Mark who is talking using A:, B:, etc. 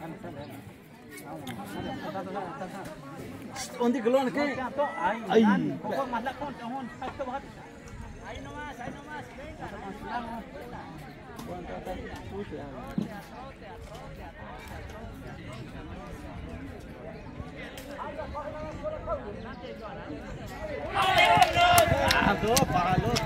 A: On di gelon ke? Ai.
B: Kok malah kon tahun satu bahas. Ai nomas.
A: Aduh, palo.